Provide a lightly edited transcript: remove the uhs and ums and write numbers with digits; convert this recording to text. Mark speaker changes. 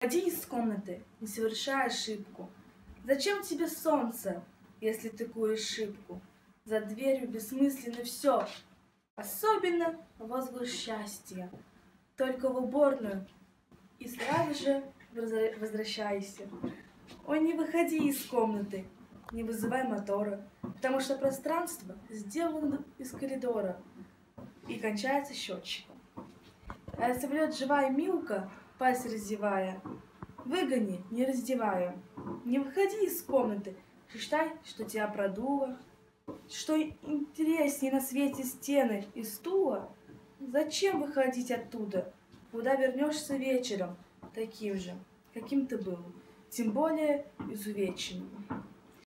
Speaker 1: Выходи из комнаты, не совершай ошибку. Зачем тебе солнце, если ты куришь шибку? За дверью бессмысленно все, особенно возглас счастья. Только в уборную и сразу же возвращайся. Ой, не выходи из комнаты, не вызывай мотора, потому что пространство сделано из коридора и кончается счетчиком. А если влет живая Милка, пасть разевая, выгони, не раздевая. Не выходи из комнаты, считай, что тебя продуло. Что интереснее на свете стены и стула? Зачем выходить оттуда, куда вернешься вечером, таким же, каким ты был, тем более изувеченным?